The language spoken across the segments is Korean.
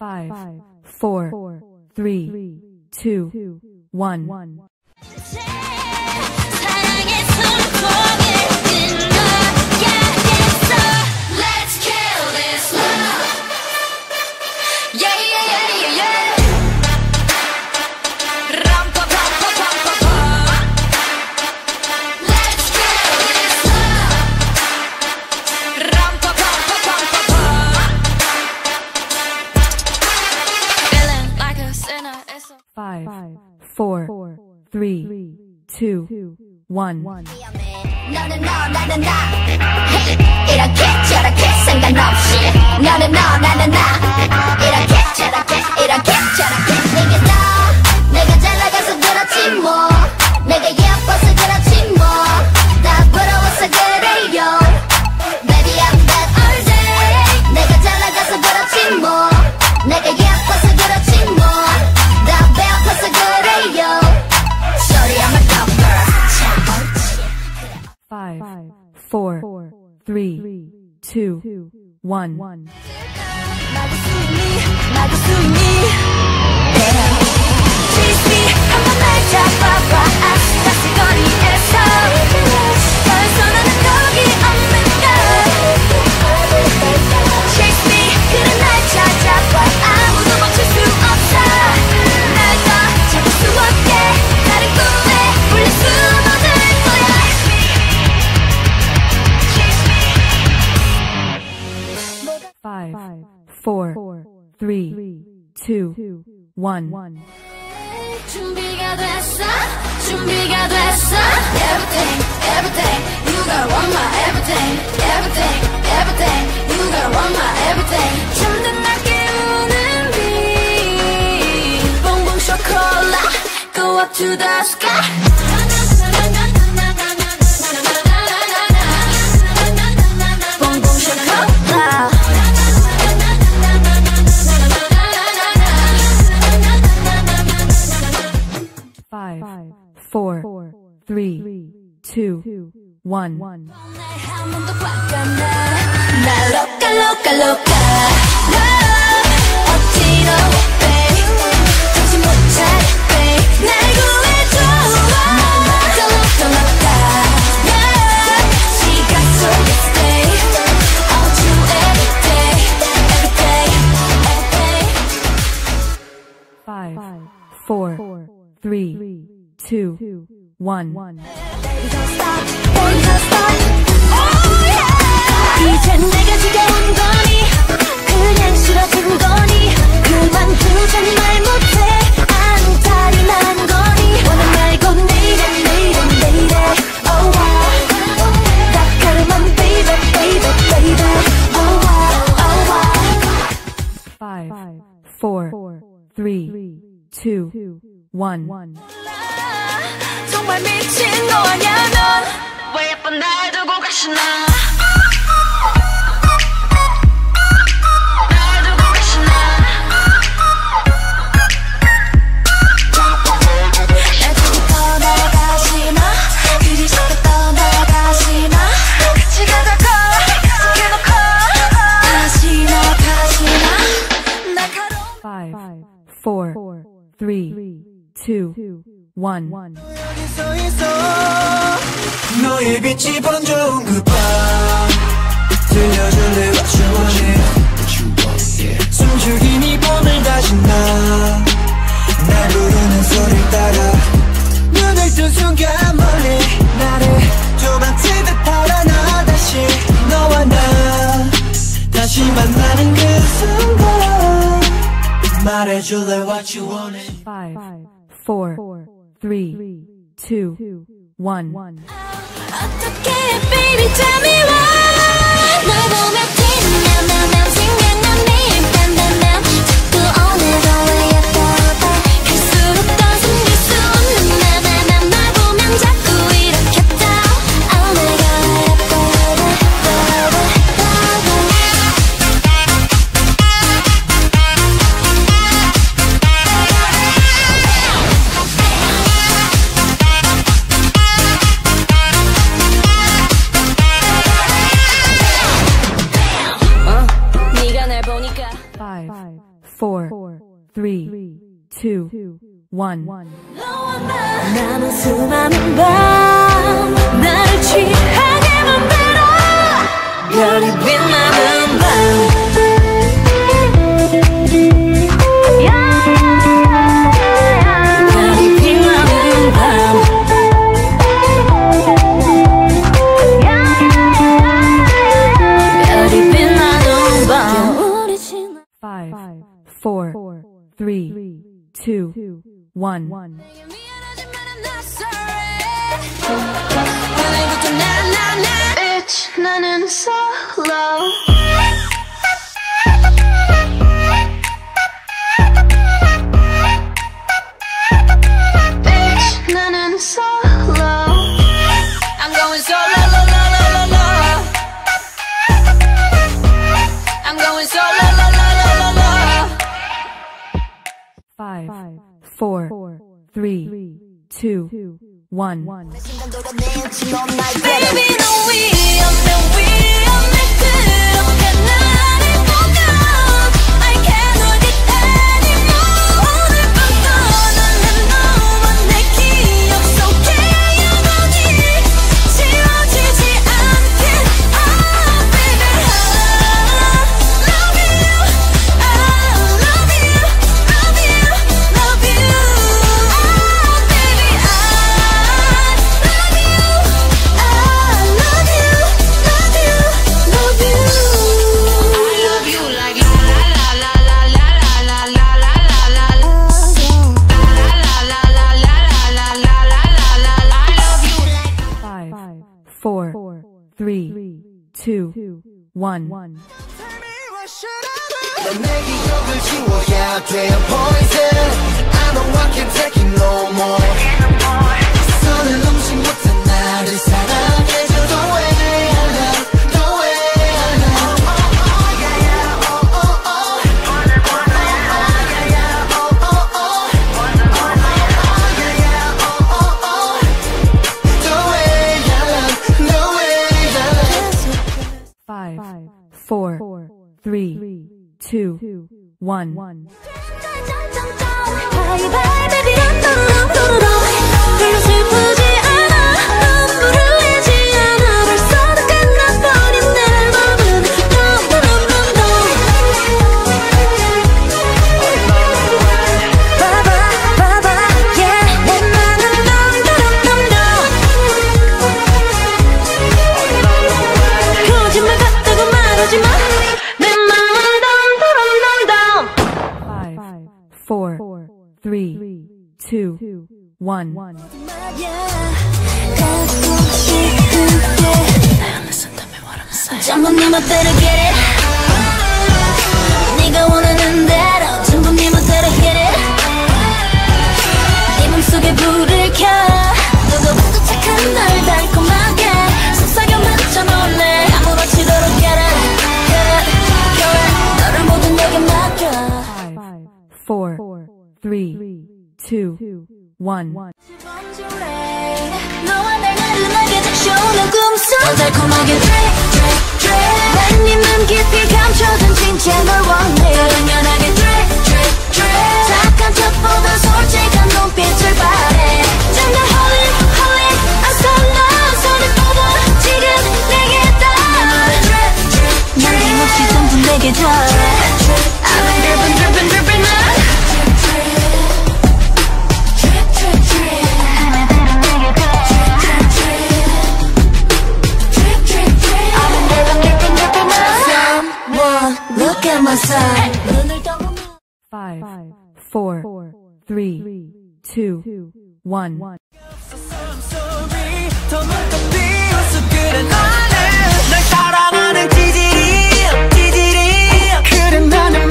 5, 4, 3, 2, 1. Five, 4, 3, 2, 1. 너는 너 나는 나 이렇게 저렇게 상관없이 너는 너 나는 나 이렇게 저렇게 내게 너 내가 잘 나가서 그렇지 뭐 내가 예뻐서 그렇지 뭐 다 부러워서 그래요 Baby I'm that all day 내가 잘 나가서 그렇지 뭐 내가 예뻐서 그렇지 뭐 다 배고파서 그래요 Sorry I'm a top girl 참 옳지 5, 4, 3, 2, 1. 막을 수 있니 Chase me 한번 날 잡아봐 아스타스 거리에서 벌써 나는 거기 없는가 Chase me 그래 날 찾아봐 아무도 멈출 수 없어 날 더 잡을 수 없게 다른 꿈에 울릴 수도 될 거야 Five, 4, 3, 2, 1. 준비가 됐어 준비가 됐어 Everything You gotta want my everything You gotta want my everything 잠든 날 깨우는 빛 봉봉 초콜릿 Go up to the sky 봉봉 초콜릿 5, 4, 3, 2, 1. 나 loca 어지러워 babe 정신 못 차려 babe 날 구해줘 나 loca 시간 속에 stay I want you every day 5, 4, 3, 2, 1. Baby don't stop Baby don't stop Oh yeah 이젠 내가 지겨운 거니 그냥 싫어진 거니 그만두자 말 못해 안달이 난 거니 원한 말고 내일은 Oh wow 달콤한 baby Oh wow 5, 4, 3, 2, 1. 정말 미친 거 아냐 넌 왜 예쁜 날 두고 가시나 날 두고 가시나 날 두고 떠나가시나 그리 쉽게 떠나가시나 같이 가자고 약속해놓고 가시나 날 가로 5, 4, 3, 2, 1. 여기서 있어 너의 빛이 번져온 그 밤 들려줄래 what you want 숨죽인 이 밤을 다시 날 부르는 소리를 따라 눈을 뜬 순간 멀리 나를 도망칠 듯 달아나 다시 너와 나 다시 만나는 그 순간 말해줄래 what you want 5, 4, 3, 2, 1. 어떻게 baby tell me why 널 보며 빛나면 생각난 매일 딴딴딴 자꾸 오늘도 왜 예뻐 갈수록 더 숨길 수 없는 날 보면 자꾸 이렇게 down Oh my god 4, 3, 2, 1. 나는 수많은 밤 나를 취하게 만들어 별이 빛나는 밤 별이 빛나는 밤 별이 빛나는 밤 5, 4, 3, 2, 1. Bitch, 나는 solo. Bitch, 나는 solo. I'm going solo, la la la la la. I'm going solo, la la la la la. 5, 4, 3, 2, 1. Baby, 너 위험해 그렇게 나를 보면 I can't hold it anymore 오늘 밤 떠나는 너와 내 기억 속에 영원히 지워지지 않게 Oh baby I love you I love you love you love you Oh baby I love you I love you love you love you I love you like la la la la la la la la la la la la la la la I love you like 5, 4, 3, 2, 1. 넌 내 기억을 지워야 돼 poison I know I can't take it no more 손을 넘지 못한 나를 사랑해줘 The way I love The way I love yeah yeah oh oh oh yeah yeah oh oh oh yeah yeah oh oh oh The way I love The way I love 5, 4, 3, 2, 1. Bye bye baby 별로 슬프지 않아 눈물 흘리지 않아 벌써 다 끝나버린 내 맘은 Bye bye bye bye yeah 내 맘은 거짓말 같다고 말하지 마 내 맘은 5, 4, 3, 2, 1. 전부 네 멋대로 get it 네가 원하는 대로 전부 네 멋대로 hit it 네 맘속에 불을 켜 누구보다 착한 널 달콤하게 속삭여 맞춰 놀래 아무렇지도록 get it get it 너를 모든 여기 맡겨 5, 4, 3, 2, 1. 너와 날 나른하게 적셔오는 꿈속 더 달콤하게 drip drip drip 내 깊이 감춰둔 진짜 널 원해 더 당연하게 drip drip drip 착한 척보다 솔직한 눈빛을 바래 정말 holy holy I so love 손을 뻗어 지금 내게 닿아 drip drip drip 남김없이 전부 내게 닿아 I've been dripping dripping dripping now Look at my side. 5, 4, 3, 2, 1. 더 눈떠 비웃어 그래 나는 널 사랑하는 찌질이 그래 나는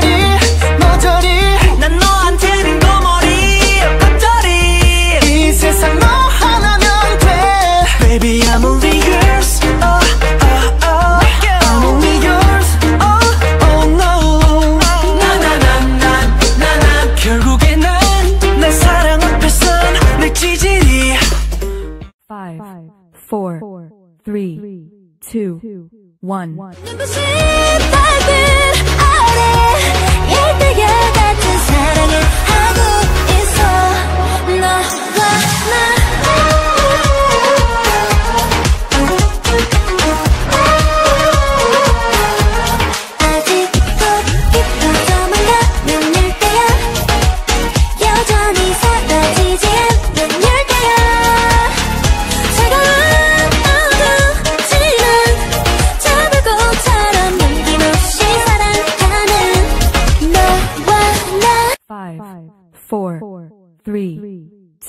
머저리 난 너한테는 거머리 겉절이 이 세상 너 하나면 돼 Baby I'm only yours I'm only yours oh no 나 결국에 난 날 사랑 앞에선 내 찌질이 5, 4, 3, 2, 1. 눈부신 달빛 아래 열대야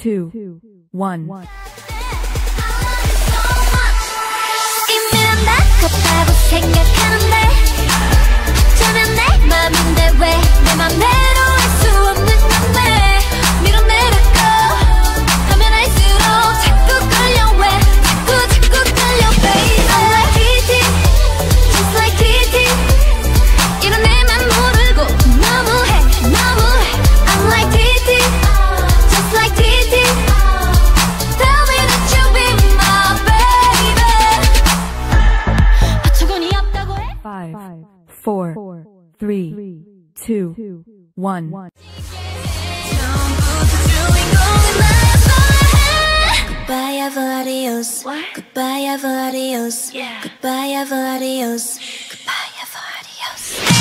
2, 1. 이미 난 같다고 생각하는데 전혀 내 맘인데 왜 내 맘대로 할 수 없는 건데 밀어내려고 하면 할수록 자꾸 끌려 왜 자꾸 끌려 baby I'm like TT just like TT 이런 내맘 모르고 너무해 I'm like TT just like TT tell me that you be my baby 어처구니 없다고 해 5, 4, 3, 2, 1. Goodbye, ever adios. Goodbye, ever adios. Goodbye, ever adios. Goodbye, ever adios.